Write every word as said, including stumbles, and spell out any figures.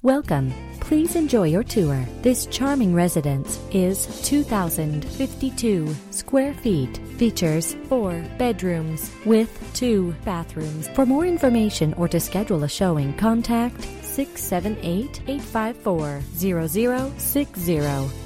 Welcome. Please enjoy your tour. This charming residence is two thousand fifty-two square feet. Features four bedrooms with two bathrooms. For more information or to schedule a showing, contact six seven eight, eight five four, zero zero six zero.